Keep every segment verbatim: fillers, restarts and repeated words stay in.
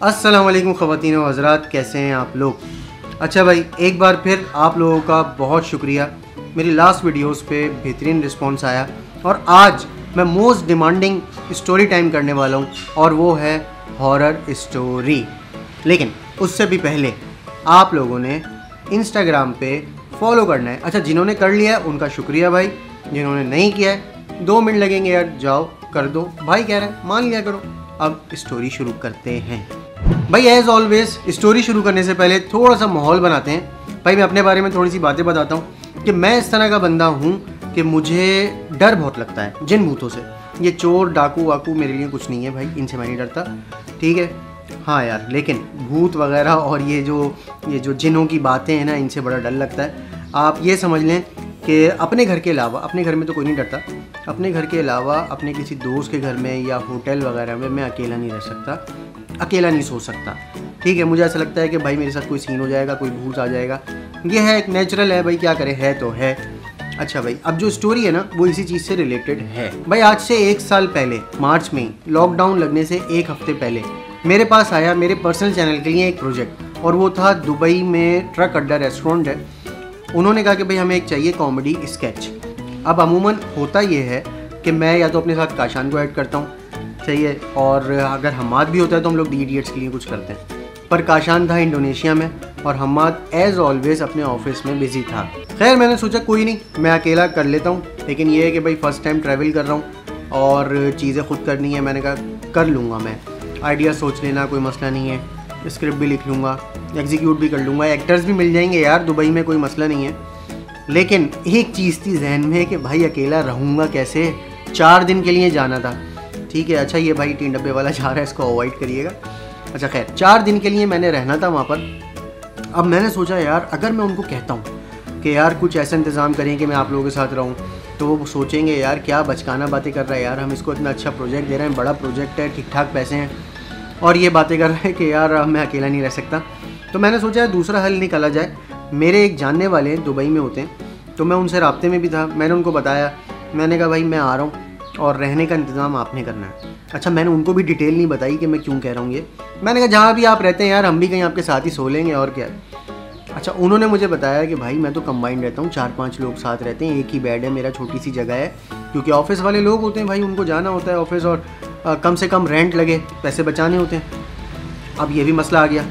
अस्सलाम वालेकुम ख़वातीन व हज़रात, कैसे हैं आप लोग। अच्छा भाई, एक बार फिर आप लोगों का बहुत शुक्रिया। मेरी लास्ट वीडियोस पे बेहतरीन रिस्पांस आया और आज मैं मोस्ट डिमांडिंग स्टोरी टाइम करने वाला हूँ और वो है हॉरर स्टोरी। लेकिन उससे भी पहले आप लोगों ने इंस्टाग्राम पे फॉलो करना है। अच्छा, जिन्होंने कर लिया है उनका शुक्रिया भाई, जिन्होंने नहीं किया है दो मिनट लगेंगे यार, जाओ कर दो। भाई कह रहे हैं मान लिया करो। अब स्टोरी शुरू करते हैं भाई। एज ऑलवेज स्टोरी शुरू करने से पहले थोड़ा सा माहौल बनाते हैं। भाई मैं अपने बारे में थोड़ी सी बातें बताता हूँ कि मैं इस तरह का बंदा हूँ कि मुझे डर बहुत लगता है जिन भूतों से। ये चोर डाकू वाकू मेरे लिए कुछ नहीं है भाई, इनसे मैं नहीं डरता, ठीक है। हाँ यार, लेकिन भूत वगैरह और ये जो ये जो जिनों की बातें हैं ना, इनसे बड़ा डर लगता है। आप ये समझ लें कि अपने घर के अलावा, अपने घर में तो कोई नहीं डरता, अपने घर के अलावा अपने किसी दोस्त के घर में या होटल वगैरह में मैं अकेला नहीं रह सकता, अकेला नहीं सो सकता, ठीक है। मुझे ऐसा लगता है कि भाई मेरे साथ कोई सीन हो जाएगा, कोई भूत आ जाएगा। ये है एक नेचुरल है भाई, क्या करें, है तो है। अच्छा भाई, अब जो स्टोरी है ना वो इसी चीज़ से रिलेटेड है। भाई आज से एक साल पहले मार्च में लॉकडाउन लगने से एक हफ्ते पहले मेरे पास आया मेरे पर्सनल चैनल के लिए एक प्रोजेक्ट, और वो था दुबई में ट्रक अड्डा रेस्टोरेंट है। उन्होंने कहा कि भाई हमें एक चाहिए कॉमेडी स्केच। अब अमूमन होता ये है कि मैं या तो अपने साथ काशान को ऐड करता हूँ, सही है, और अगर हमाद भी होता है तो हम लोग दी इडियट्स के लिए कुछ करते हैं। पर काशान था इंडोनेशिया में और हमाद एज ऑलवेज अपने ऑफिस में बिजी था। खैर मैंने सोचा कोई नहीं, मैं अकेला कर लेता हूँ। लेकिन ये है कि भाई फर्स्ट टाइम ट्रैवल कर रहा हूँ और चीज़ें खुद करनी है। मैंने कहा कर लूँगा, मैं आइडिया सोच लेना, कोई मसला नहीं है। स्क्रिप्ट भी लिख लूँगा, एग्जीक्यूट भी कर लूँगा, एक्टर्स भी मिल जाएंगे यार दुबई में, कोई मसला नहीं है। लेकिन एक चीज़ थी जहन में कि भाई अकेला रहूँगा कैसे। चार दिन के लिए जाना था, ठीक है। अच्छा ये भाई तीन डब्बे वाला जा रहा है, इसको अवॉइड करिएगा। अच्छा खैर, चार दिन के लिए मैंने रहना था वहाँ पर। अब मैंने सोचा यार अगर मैं उनको कहता हूँ कि यार कुछ ऐसा इंतज़ाम करें कि मैं आप लोगों के साथ रहूँ, तो वो सोचेंगे यार क्या बचकाना बातें कर रहा है यार, हम इसको इतना अच्छा प्रोजेक्ट दे रहे हैं, बड़ा प्रोजेक्ट है, ठीक ठाक पैसे हैं, और ये बातें कर रहे हैं कि यार मैं अकेला नहीं रह सकता। तो मैंने सोचा दूसरा हल निकाला जाए। मेरे एक जानने वाले दुबई में होते हैं, तो मैं उनसे राब्ते में भी था। मैंने उनको बताया, मैंने कहा भाई मैं आ रहा हूँ और रहने का इंतज़ाम आपने करना है। अच्छा, मैंने उनको भी डिटेल नहीं बताई कि मैं क्यों कह रहा हूँ ये। मैंने कहा जहाँ भी आप रहते हैं यार, हम भी कहीं आपके साथ ही सो लेंगे, और क्या। अच्छा, उन्होंने मुझे बताया कि भाई मैं तो कंबाइंड रहता हूँ, चार पाँच लोग साथ रहते हैं, एक ही बेड है मेरा, छोटी सी जगह है, क्योंकि ऑफिस वाले लोग होते हैं भाई, उनको जाना होता है ऑफिस, और आ, कम से कम रेंट लगे, पैसे बचाने होते हैं। अब ये भी मसला आ गया।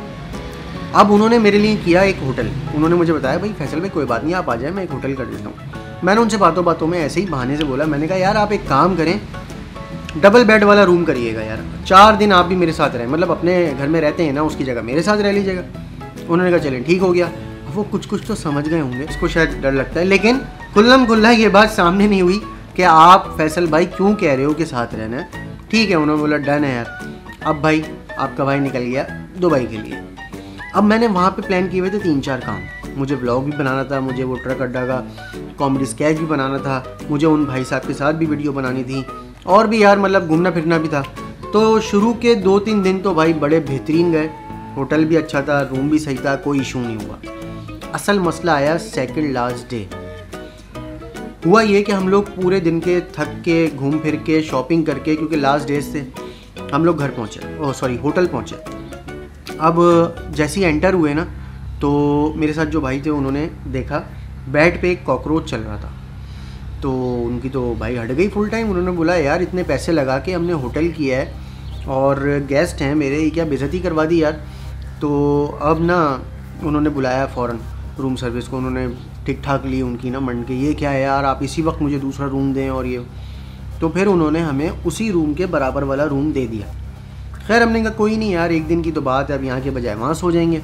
अब उन्होंने मेरे लिए किया एक होटल। उन्होंने मुझे बताया भाई फैसल भाई कोई बात नहीं, आप आ जाए, मैं एक होटल कर देता हूँ। मैंने उनसे बातों बातों में ऐसे ही बहाने से बोला, मैंने कहा यार आप एक काम करें, डबल बेड वाला रूम करिएगा यार, चार दिन आप भी मेरे साथ रहें, मतलब अपने घर में रहते हैं ना उसकी जगह मेरे साथ रह लीजिएगा। उन्होंने कहा चलें ठीक हो गया। अब वो कुछ कुछ तो समझ गए होंगे, इसको शायद डर लगता है, लेकिन खुल्लम खुल्ला ये बात सामने नहीं हुई कि आप फैसल भाई क्यों कह रहे हो कि साथ रहना है। ठीक है, उन्होंने बोला डन है यार। अब भाई आपका भाई निकल गया दुबई के लिए। अब मैंने वहाँ पे प्लान किए हुए थे तीन चार काम। मुझे व्लॉग भी बनाना था, मुझे वो ट्रक अड्डा का कॉमेडी स्केच भी बनाना था, मुझे उन भाई साहब के साथ भी वीडियो बनानी थी, और भी यार मतलब घूमना फिरना भी था। तो शुरू के दो तीन दिन तो भाई बड़े बेहतरीन गए, होटल भी अच्छा था, रूम भी सही था, कोई इशू नहीं हुआ। असल मसला आया सेकंड लास्ट डे। हुआ ये कि हम लोग पूरे दिन के थक के घूम फिर के शॉपिंग करके, क्योंकि लास्ट डेज थे, हम लोग घर पहुँचे, ओह सॉरी होटल पहुँचे। अब जैसे ही एंटर हुए ना, तो मेरे साथ जो भाई थे उन्होंने देखा बेड पे एक कॉकरोच चल रहा था। तो उनकी तो भाई हट गई फुल टाइम। उन्होंने बोला यार इतने पैसे लगा के हमने होटल किया है और गेस्ट हैं मेरे, क्या बेइज्जती करवा दी यार। तो अब ना उन्होंने बुलाया फ़ौरन रूम सर्विस को, उन्होंने ठीक ठाक ली उनकी ना मन के, ये क्या है यार आप इसी वक्त मुझे दूसरा रूम दें, और ये तो फिर उन्होंने हमें उसी रूम के बराबर वाला रूम दे दिया। खैर हमने कहा कोई नहीं यार, एक दिन की तो बात है, अब यहाँ के बजाय वहाँ सो जाएंगे।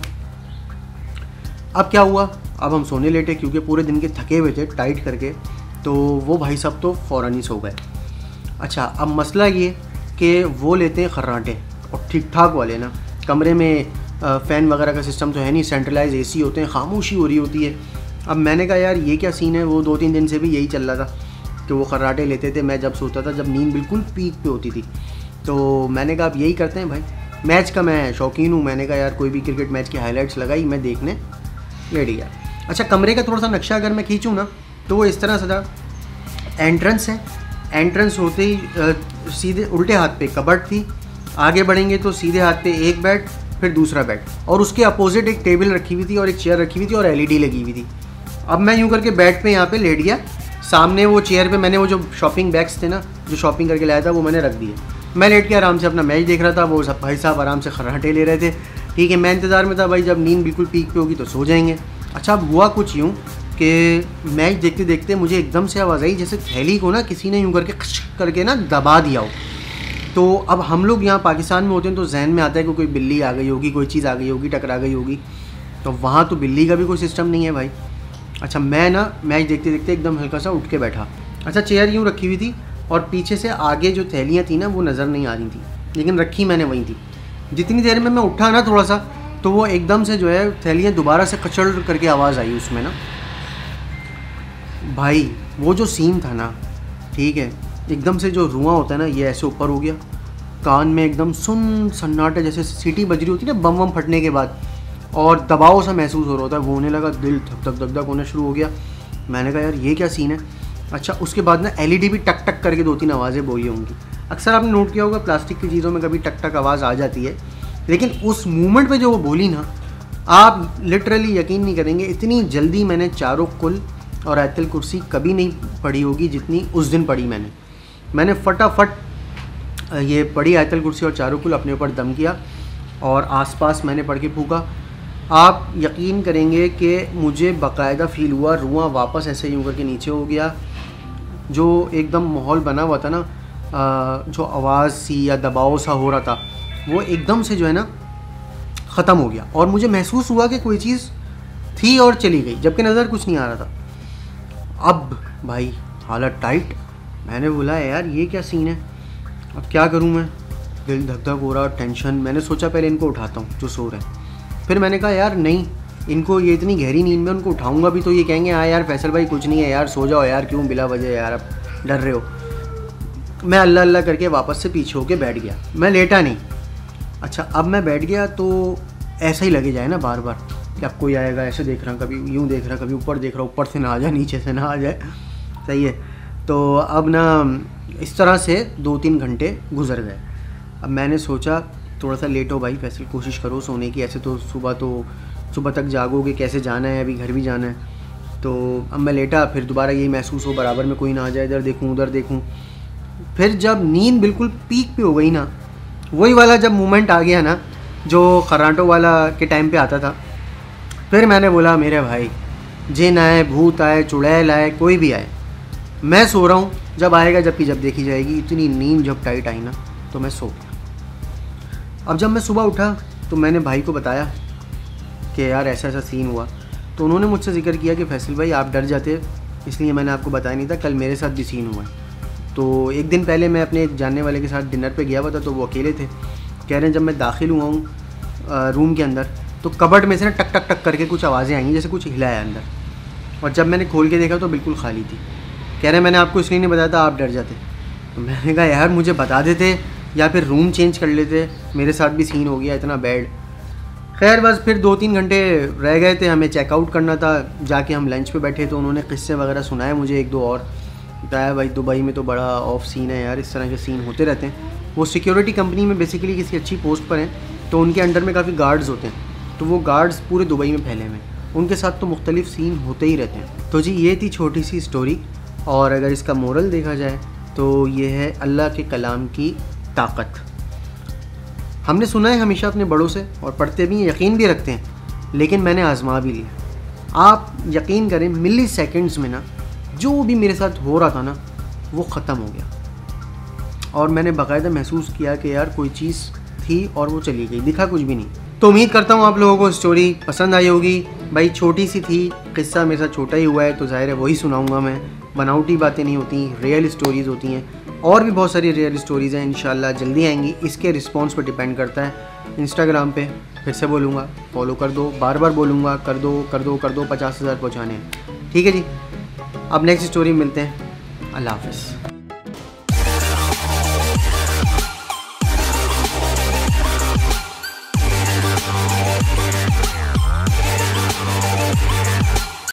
अब क्या हुआ, अब हम सोने लेटे क्योंकि पूरे दिन के थके हुए थे टाइट करके, तो वो भाई साहब तो फ़ौरन ही सो गए। अच्छा, अब मसला ये कि वो लेते हैं खर्राटे, और ठीक ठाक वाले ना, कमरे में फ़ैन वगैरह का सिस्टम तो है नहीं, सेंट्रलाइज एसी होते हैं, खामोशी हो रही होती है। अब मैंने कहा यार ये क्या सीन है, वो दो तीन दिन से भी यही चल रहा था कि वो खर्राटे लेते थे मैं जब सोता था, जब नींद बिल्कुल पीक पे होती थी। तो मैंने कहा अब यही करते हैं भाई, मैच का मैं शौकीन हूँ। मैंने कहा यार कोई भी क्रिकेट मैच की हाइलाइट्स लगाई, मैं देखने लेट गया। अच्छा, कमरे का थोड़ा सा नक्शा अगर मैं खींचूँ ना, तो वो इस तरह से था, एंट्रेंस है, एंट्रेंस होते ही सीधे उल्टे हाथ पे कबर्ड थी, आगे बढ़ेंगे तो सीधे हाथ पे एक बेड, फिर दूसरा बेड, और उसके अपोजिट एक टेबल रखी हुई थी और एक चेयर रखी हुई थी और एलईडी लगी हुई थी। अब मैं यूँ करके बेड पे यहाँ पे लेट गया, सामने वो चेयर पे मैंने वो जो शॉपिंग बैग्स थे ना, जो शॉपिंग करके लाया था, वो मैंने रख दिए। मैं लेट के आराम से अपना मैच देख रहा था, वो सब भाई साहब आराम से खर्राटे ले रहे थे। ठीक है, मैं इंतज़ार में था भाई, जब नींद बिल्कुल पीक पे होगी तो सो जाएंगे। अच्छा, अब हुआ कुछ यूँ कि मैच देखते देखते मुझे एकदम से आवाज़ आई जैसे थैली को ना किसी ने यूँ करके खश करके ना दबा दिया हो। तो अब हम लोग यहाँ पाकिस्तान में होते हैं तो जहन में आता है कि कोई बिल्ली आ गई होगी, कोई चीज़ आ गई होगी, टकरा गई होगी। तो वहाँ तो बिल्ली का भी कोई सिस्टम नहीं है भाई। अच्छा, मैं ना मैच देखते देखते एकदम हल्का सा उठ के बैठा। अच्छा, चेयर यूँ रखी हुई थी और पीछे से आगे जो थैलियाँ थी ना वो नज़र नहीं आ रही थी, लेकिन रखी मैंने वहीं थी। जितनी देर में मैं उठा ना थोड़ा सा, तो वो एकदम से जो है थैलियाँ दोबारा से कचड़ करके आवाज़ आई उसमें ना। भाई वो जो सीन था ना, ठीक है, एकदम से जो रुआं होता है ना, ये ऐसे ऊपर हो गया, कान में एकदम सुन सन्नाटा, जैसे सीटी बज रही होती है ना बम बम फटने के बाद, और दबाव सा महसूस हो रहा होता है, वो होने लगा, दिल धक धक धक धक होना शुरू हो गया। मैंने कहा यार ये क्या सीन है। अच्छा, उसके बाद ना एलईडी भी टक टक करके दो तीन आवाज़ें बोली होंगी। अक्सर आपने नोट किया होगा प्लास्टिक की चीज़ों में कभी टक टक आवाज़ आ जाती है, लेकिन उस मोमेंट पे जो वो बोली ना, आप लिटरली यकीन नहीं करेंगे, इतनी जल्दी मैंने चारों कुल और आयतुल कुर्सी कभी नहीं पढ़ी होगी जितनी उस दिन पढ़ी मैंने। मैंने फटाफट ये पढ़ी आयतुल कुर्सी और चारों कुल, अपने ऊपर दम किया और आसपास मैंने पढ़ के फूका। आप यकीन करेंगे कि मुझे बाकायदा फ़ील हुआ, रुआं वापस ऐसे यूँ करके नीचे हो गया। जो एकदम माहौल बना हुआ था ना, जो आवाज़ सी या दबाव सा हो रहा था, वो एकदम से जो है ना ख़त्म हो गया और मुझे महसूस हुआ कि कोई चीज़ थी और चली गई, जबकि नज़र कुछ नहीं आ रहा था। अब भाई हालत टाइट। मैंने बोला यार ये क्या सीन है, अब क्या करूं मैं, दिल धक धक हो रहा, टेंशन। मैंने सोचा पहले इनको उठाता हूं जो सो रहे हैं। फिर मैंने कहा यार नहीं, इनको ये इतनी गहरी नींद में उनको उठाऊंगा भी तो ये कहेंगे हाँ यार फैसल भाई कुछ नहीं है यार, सो जाओ यार, क्यों बिला वजह यार अब डर रहे हो। मैं अल्लाह अल्लाह करके वापस से पीछे होके बैठ गया, मैं लेटा नहीं। अच्छा, अब मैं बैठ गया तो ऐसा ही लगे जाए ना बार बार कि अब कोई आएगा, ऐसे देख रहा, कभी यूँ देख रहा, कभी ऊपर देख रहा, ऊपर से ना आ जाए, नीचे से ना आ जाए। सही है। तो अब ना इस तरह से दो तीन घंटे गुजर गए। अब मैंने सोचा थोड़ा सा लेट हो भाई फैसल, कोशिश करो सोने की, ऐसे तो सुबह तो सुबह तक जागोगे, कैसे जाना है, अभी घर भी जाना है। तो अब मैं लेटा, फिर दोबारा यही महसूस हो बराबर में कोई ना आ जाए, इधर देखूँ उधर देखूँ। फिर जब नींद बिल्कुल पीक पे हो गई ना, वही वाला जब मोमेंट आ गया ना जो खर्राटों वाला के टाइम पे आता था, फिर मैंने बोला मेरे भाई जिन आए, भूत आए, चुड़ैल आए, कोई भी आए, मैं सो रहा हूँ, जब आएगा जबकि जब देखी जाएगी। इतनी नींद जब टाइट आई ना तो मैं सो गया। अब जब मैं सुबह उठा तो मैंने भाई को बताया कि यार ऐसा ऐसा सीन हुआ। तो उन्होंने मुझसे जिक्र किया कि फैसल भाई आप डर जाते इसलिए मैंने आपको बताया नहीं था, कल मेरे साथ भी सीन हुआ है। तो एक दिन पहले मैं अपने जानने वाले के साथ डिनर पे गया हुआ था, तो वो अकेले थे। कह रहे हैं जब मैं दाखिल हुआ हूँ रूम के अंदर तो कबर्ड में से ना टक टक टक करके कुछ आवाज़ें आई, जैसे कुछ हिला है अंदर, और जब मैंने खोल के देखा तो बिल्कुल खाली थी। कह रहे मैंने आपको इसलिए नहीं बताया था, आप डर जाते। तो मैंने कहा यार मुझे बता देते या फिर रूम चेंज कर लेते, मेरे साथ भी सीन हो गया इतना बैड। खैर बस फिर दो तीन घंटे रह गए थे, हमें चेकआउट करना था। जाके हम लंच पे बैठे तो उन्होंने किस्से वगैरह सुनाए मुझे एक दो, और बताया भाई दुबई में तो बड़ा ऑफ सीन है यार, इस तरह के सीन होते रहते हैं। वो सिक्योरिटी कंपनी में बेसिकली किसी अच्छी पोस्ट पर हैं, तो उनके अंडर में काफ़ी गार्ड्स होते हैं, तो वो गार्ड्स पूरे दुबई में फैले हुए हैं, उनके साथ तो मुख्तलिफ सीन होते ही रहते हैं। तो जी ये थी छोटी सी स्टोरी, और अगर इसका मोरल देखा जाए तो ये है अल्लाह के कलाम की ताकत। हमने सुना है हमेशा अपने बड़ों से और पढ़ते भी हैं, यकीन भी रखते हैं, लेकिन मैंने आजमा भी लिया। आप यकीन करें मिली सेकेंड्स में ना जो भी मेरे साथ हो रहा था ना वो ख़त्म हो गया, और मैंने बाकायदा महसूस किया कि यार कोई चीज़ थी और वो चली गई, दिखा कुछ भी नहीं। तो उम्मीद करता हूँ आप लोगों को स्टोरी पसंद आई होगी। भाई छोटी सी थी, किस्सा मेरे साथ छोटा ही हुआ है तो जाहिर है वही सुनाऊँगा मैं, बनावटी बातें नहीं होती, रियल स्टोरीज़ होती हैं। और भी बहुत सारी रियल स्टोरीज़ हैं, इंशाल्लाह जल्दी आएंगी। इसके रिस्पॉन्स पर डिपेंड करता है। इंस्टाग्राम पे फिर से बोलूँगा फॉलो कर दो, बार बार बोलूँगा कर दो कर दो कर दो, पचास हज़ार पहुँचाने हैं। ठीक है जी, अब नेक्स्ट स्टोरी मिलते हैं। अल्लाह हाफ़िज़।